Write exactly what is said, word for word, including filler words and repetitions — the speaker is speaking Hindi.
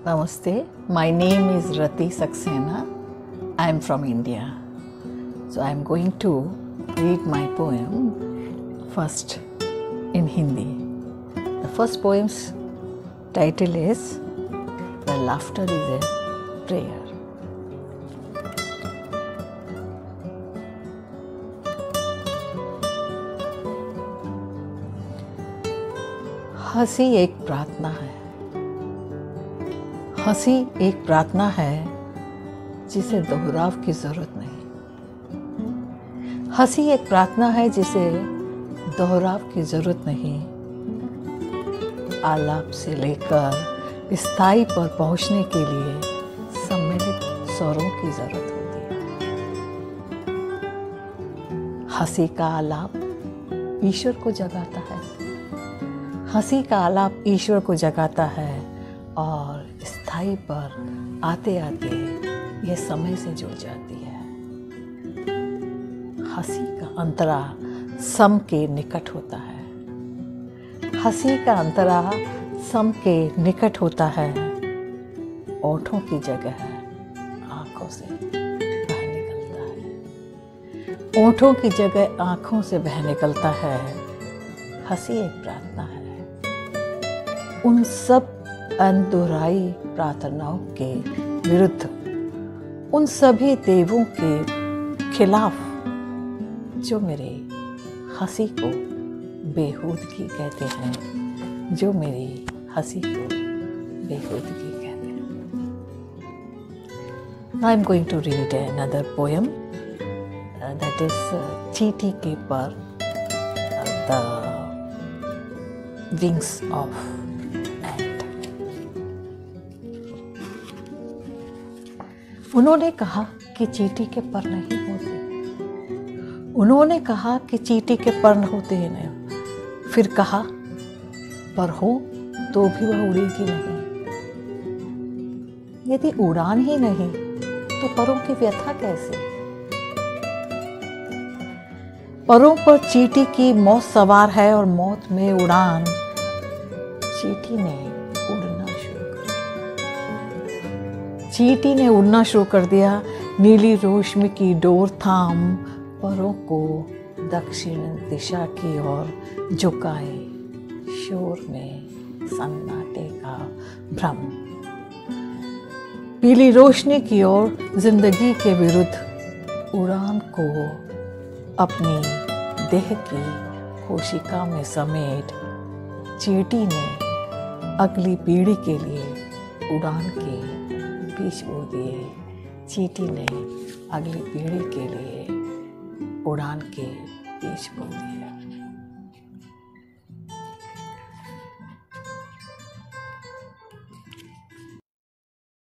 Namaste, my name is Rati Saxena. I am from India. So I am going to read my poem first in Hindi. The first poem's title is The Laughter is a Prayer. हंसी एक प्रार्थना है हंसी एक प्रार्थना है जिसे दोहराव की जरूरत नहीं। हंसी एक प्रार्थना है जिसे दोहराव की जरूरत नहीं। आलाप से लेकर स्थाई पर पहुंचने के लिए सम्मिलित स्वरों की जरूरत होती है। हंसी का आलाप ईश्वर को जगाता है हंसी का आलाप ईश्वर को जगाता है और स्थाई पर आते आते यह समय से जुड़ जाती है। हंसी का अंतरा सम के निकट होता है हंसी का अंतरा सम के निकट होता है। ओठों की जगह आंखों से बह निकलता है ओठों की जगह आंखों से बह निकलता है। हंसी एक प्रार्थना है उन सब अनदुराई प्रार्थनाओं के विरुद्ध, उन सभी देवों के खिलाफ जो मेरे हंसी को बेहूदगी कहते हैं जो मेरी हंसी को बेहूदगी कहते हैं। Now I am going to read another poem uh, that is uh, चींटी के पर uh, the wings of उन्होंने कहा कि चींटी के पर नहीं होते उन्होंने कहा कि चींटी के पर होते ही नहीं। फिर कहा पर हो तो भी वह उड़ेगी नहीं। यदि उड़ान ही नहीं तो परों की व्यथा कैसे। परों पर चींटी की मौत सवार है और मौत में उड़ान। चींटी ने उड़ना शुरू कर चींटी ने उड़ना शुरू कर दिया। नीली रोशनी की डोर थाम परों को दक्षिण दिशा की ओर झुकाए। शोर में सन्नाटे का भ्रम। पीली रोशनी की ओर जिंदगी के विरुद्ध उड़ान को अपनी देह की कोशिका में समेट चींटी ने अगली पीढ़ी के लिए उड़ान के बीज बो दिए। चींटी ने अगली पीढ़ी के लिए उड़ान के बीज बो दिए।